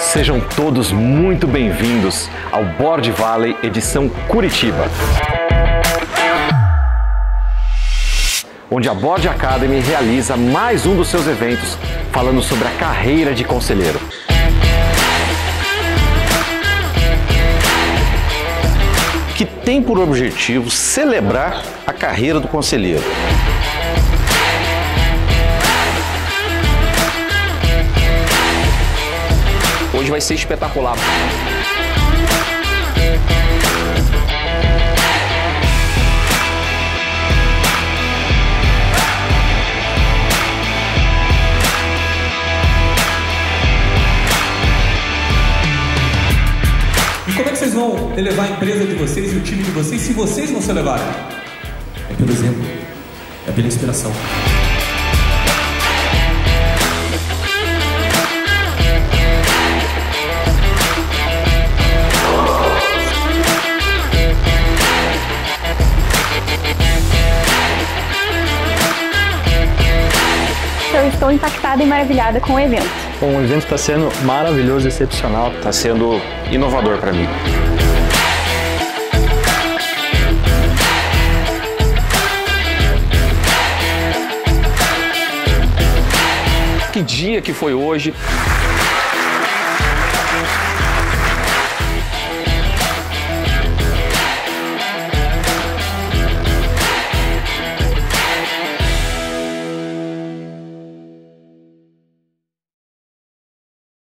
Sejam todos muito bem-vindos ao Board Valley edição Curitiba, onde a Board Academy realiza mais um dos seus eventos falando sobre a carreira de conselheiro. Que tem por objetivo celebrar a carreira do conselheiro. Hoje vai ser espetacular. E como é que vocês vão elevar a empresa de vocês e o time de vocês se vocês não se elevarem? É pelo exemplo, é pela inspiração. Eu estou impactada e maravilhada com o evento. Bom, o evento está sendo maravilhoso, excepcional. Está sendo inovador para mim. Que dia que foi hoje!